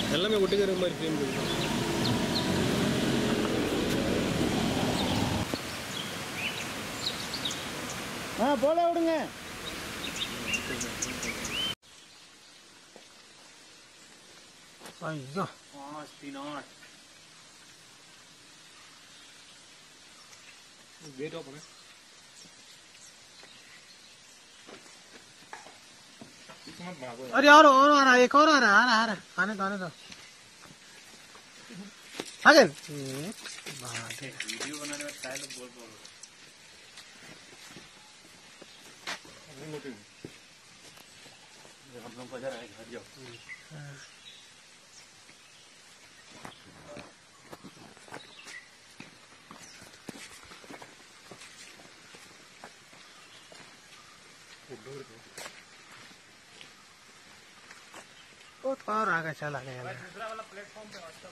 எல்லாமே ஒட்டுக்கிற மாதிரி ஃப்ரேம் இருக்கு. போல விடுங்க. ஐயோ वेट ऑफ है. अरे और आ रहा है, एक और आ रहा है, आने दो आगे। वीडियो बनाने में स्टाइल बोल हम लोग बाजार आए घर जाओ. बहुत पावर आगे चला गया. दूसरा वाला प्लेटफॉर्म पे रास्ता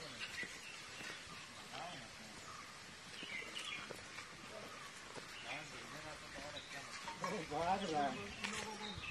बना.